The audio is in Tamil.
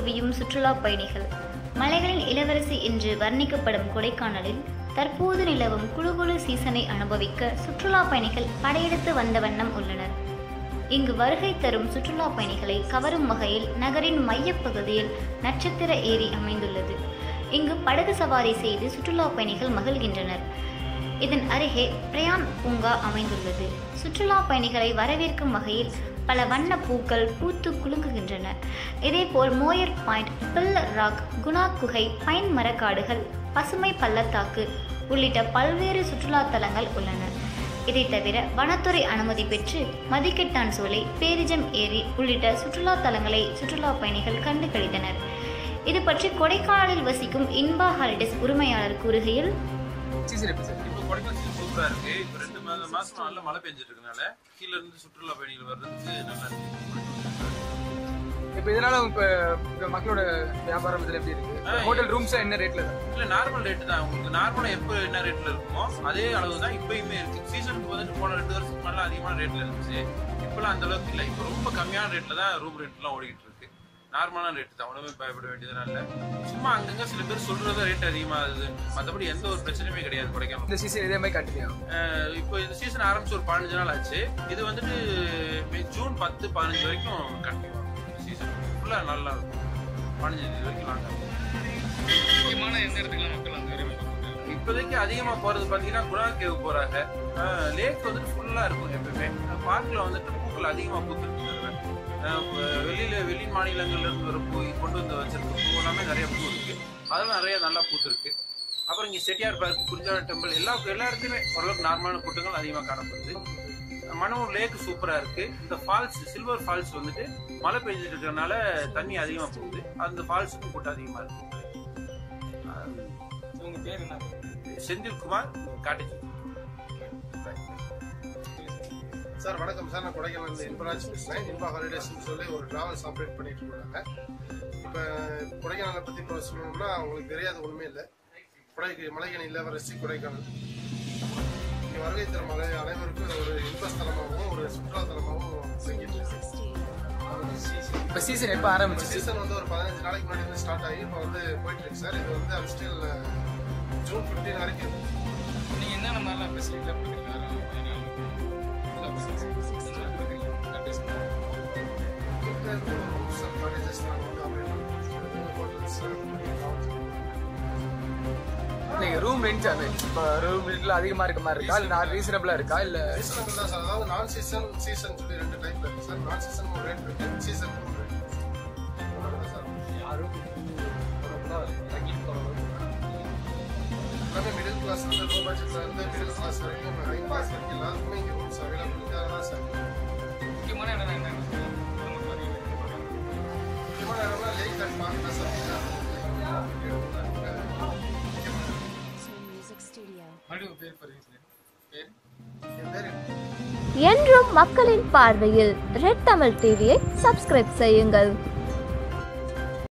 குவியும் சுற்றுலா பயணிகள். மலைகளின் இளவரசி என்று வர்ணிக்கப்படும் கொடைக்கானலில் தற்போது நிலவும் குளுகுளு சீசனை அனுபவிக்க சுற்றுலா பயணிகள் படையெடுத்து வந்த வண்ணம் உள்ளனர். இங்கு வருகை தரும் சுற்றுலா பயணிகளை கவரும் வகையில் நகரின் மையப்பகுதியில் நட்சத்திர ஏரி அமைந்துள்ளது. இங்கு படகு சவாரி செய்து சுற்றுலா பயணிகள் மகிழ்கின்றனர். இதன் அருகே பிரயான் பூங்கா அமைந்துள்ளது. சுற்றுலா பயணிகளை வரவேற்கும் வகையில் பல வண்ண பூக்கள் பூத்து குலுங்குகின்றன. இதேபோல் Moir point, pillar rock, Guna குகை, பைன் மரக்காடுகள், பசுமை பள்ளத்தாக்கு உள்ளிட்ட பல்வேறு சுற்றுலா தலங்கள் உள்ளன. இதை தவிர வனத்துறை அனுமதி பெற்று மதிக்கெட்டான் சோலை, பேரிஜம் ஏரி உள்ளிட்ட சுற்றுலா தலங்களை சுற்றுலா பயணிகள் கண்டு கழித்தனர். இது பற்றி கொடைக்கானலில் வசிக்கும் இன்பா ஹாலிடேஸ் உரிமையாளர் கூறுகையில், சூப்பரா இருக்கு. இப்ப 2 மாசம் நல்ல மழை பெஞ்சிட்டு இருக்கனால கீழ இருந்து சுற்றுலா பயணிகள் வர்றதுக்கு நல்லா இருக்கு. இப்ப இதனால இப்ப மக்களோட வியாபாரம் இதுல எப்படி இருக்கு? ஹோட்டல் ரூம்ஸ் என்ன ரேட்ல இருக்கு? இல்ல நார்மல் ரேட் தான். உங்களுக்கு நார்மலா எப்ப என்ன ரேட்ல இருக்குமோ அதே அளவு தான் இப்பயுமே இருக்கு. சீசனுக்கு வந்துட்டு போன 2 வருஷத்துக்கு மேல அதிகமான ரேட்ல இருந்துச்சு. இப்பெல்லாம் அந்த அளவுக்கு இல்ல. இப்ப ரொம்ப கம்மியான ரேட்ல தான் ரூம் ரெண்ட் எல்லாம் ஓடிக்கிட்டு இருக்கு. நார்மலான ரேட் தான். ஒண்ணுமே பயப்பட வேண்டியதுனால இல்ல. சும்மா அங்கங்க சில பேர் சொல்றத ரேட் அதிகமாகுது. மற்றபடி எந்த ஒரு பிரச்சனையுமே கிடையாது கொடைக்கானல். இந்த சீசன் இதே மாதிரி கண்டினியூ. இப்போ இந்த சீசன் ஆரம்பிச்சு ஒரு 15 நாள் ஆச்சு. இது வந்துட்டு ஜூன் 10, 15 வரைக்கும் கண்டினியூ ஆகும். சீசன் ஃபுல்லா நல்லா இருக்கும். 15 தேதி வரைக்கும் லாங் ஆகும். முக்கியமான எந்த இடத்துக்குலாம் மக்கள் அந்த இப்போதைக்கு அதிகமா போறது பாத்தீங்கன்னா குணா கேவ் போறாங்க. லேக் வந்துட்டு ஃபுல்லா இருக்கும். எப்பவுமே பார்க்ல வந்துட்டு பூக்கள் அதிகமா பூத்துருக்கு. வெளி மாநிலங்கள்ல இருந்து வர பூ கொண்டு வந்து வச்சிருக்க பூ எல்லாமே நிறைய பூ இருக்கு. அதெல்லாம் நிறைய நல்லா பூத்துருக்கு. அப்புறம் இங்க செட்டியார் பார்க், குறிஞ்சாவரம் டெம்பிள் எல்லா இடத்துலயுமே ஓரளவுக்கு நார்மலான கூட்டங்கள் அதிகமா காணப்படுது. மணவூர் லேக் சூப்பரா இருக்கு. இந்த ஃபால்ஸ், சில்வர் ஃபால்ஸ் வந்துட்டு மழை பெஞ்சிட்டு இருக்கிறதுனால தண்ணி அதிகமா போகுது. அந்த ஃபால்ஸுக்கும் கூட்டம் அதிகமா இருக்கு. உங்க பேர் என்ன? செந்தில்குமார், காட்டேஜ். சார் வணக்கம் சார். நான் கொடைக்கானல் இன்பராஜ் பேசுகிறேன். இன்பா ஹாலிடேஸ்ன்னு சொல்லி ஒரு டிராவல்ஸ் ஆப்ரேட் பண்ணிட்டு இருக்காங்க. இப்போ கொடைக்கானலை பற்றி இப்போ சொல்லணும்னா அவங்களுக்கு தெரியாது ஒன்றுமே இல்லை. மலைகளின் இளவரசி கொடைக்கானல். இங்கே வருகை தரும் அனைவருக்கும் ஒரு இன்பஸ்தலமாகவும் ஒரு சுற்றுலாத்தலமாகவும் செஞ்சிட்டு இருக்கு. இப்போ சீசன் எப்போ ஆரம்பிச்சு? சீசன் வந்து ஒரு 15 நாளைக்கு முன்னாடி வந்து ஸ்டார்ட் ஆகி இப்போ வந்து போயிட்டு இருக்கு சார். இது வந்து அன்ஸ்டில் ஜூன் 15 வரைக்கும். நீங்கள் என்னென்ன மாதிரிலாம் ஃபெசிலிட்டிலாம் கொடுக்குறீங்க? ரூம் ரெண்ட் இப்போ ரூம் ரெண்ட்ல அதிகமா இருக்க மாதிரி இருக்கா இல்ல ரீசனபிளா இருக்கா? இல்ல ரீசனபிள் தான் சார். அதாவது நான் சீசன் சொல்லி 2 டைப்ல இருக்கு சார். நான் சீசன் ஒரு ரேட் இருக்கு, சீசன் ஒரு ரேட் இருக்கு சார். எல்லாமே மிடில் கிளாஸ் இருந்து லோ பட்ஜெட்ல இருந்து மிடில் கிளாஸ் வரைக்கும் ஹை கிளாஸ் வரைக்கும் எல்லாருக்குமே இங்கே ரூம்ஸ் அவைலபிள் தான் சார். முக்கியமான இடம் என்ன? முக்கியமான இடம்னா லேக் அண்ட் பார்க் தான் சார். என்றும் மக்களின் பார்வையில் ரெட் தமிழ் டிவியை சப்ஸ்கிரைப் செய்யுங்கள்.